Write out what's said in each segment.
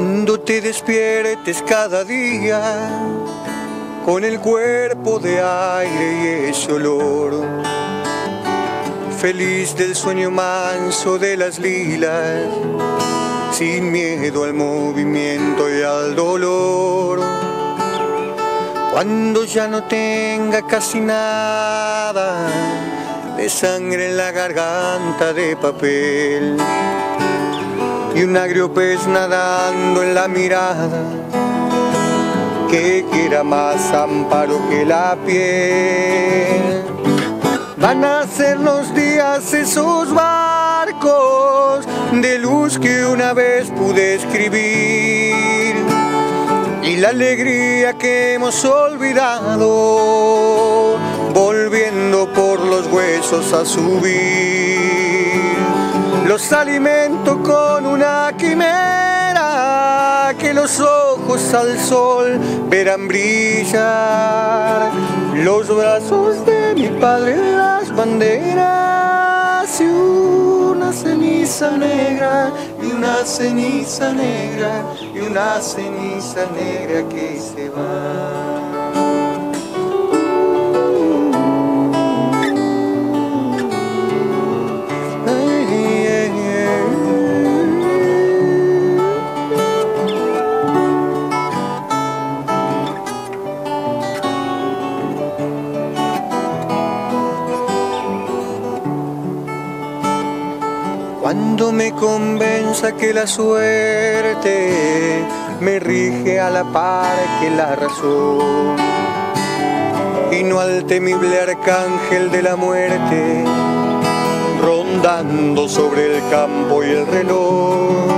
Cuando te despiertes cada día con el cuerpo de aire y ese olor, feliz del sueño manso de las lilas, sin miedo al movimiento y al dolor. Cuando ya no tenga casi nada de sangre en la garganta de papel y un agrio pez nadando en la mirada que quiera más amparo que la piel. Van a ser los días esos barcos de luz que una vez pude escribir, y la alegría que hemos olvidado volviendo por los huesos a subir. Los alimento con una quimera que los ojos al sol verán brillar. Los brazos de mi padre, las banderas y una ceniza negra, y una ceniza negra, y una ceniza negra que se va. Cuando me convenza que la suerte me rige a la par que la razón, y no al temible arcángel de la muerte rondando sobre el campo y el reloj,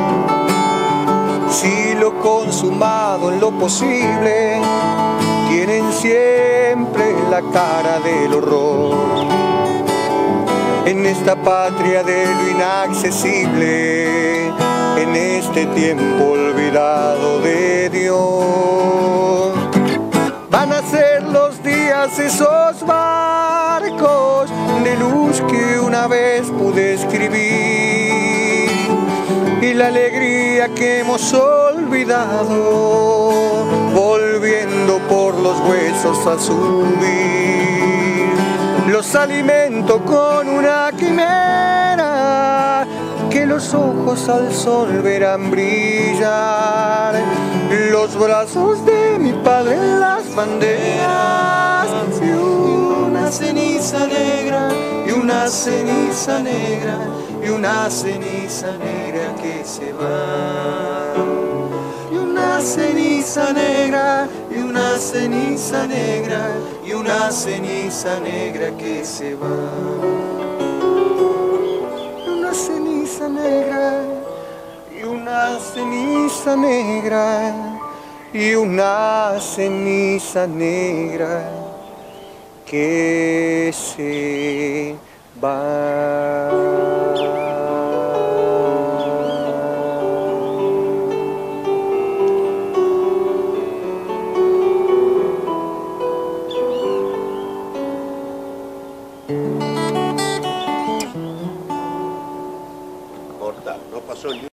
si lo consumado en lo posible tienen siempre la cara del horror. En esta patria de lo inaccesible, en este tiempo olvidado de Dios, van a ser los días esos barcos de luz que una vez pude escribir, y la alegría que hemos olvidado volviendo por los huesos a subir. Los alimento con una quimera que los ojos al sol verán brillar. Los brazos de mi padre en las banderas, y una ceniza negra, y una ceniza negra, y una ceniza negra que se va. Y una ceniza negra, y una ceniza negra, y una ceniza negra que se va. Y una ceniza negra, y una ceniza negra, y una ceniza negra que se va. No pasó el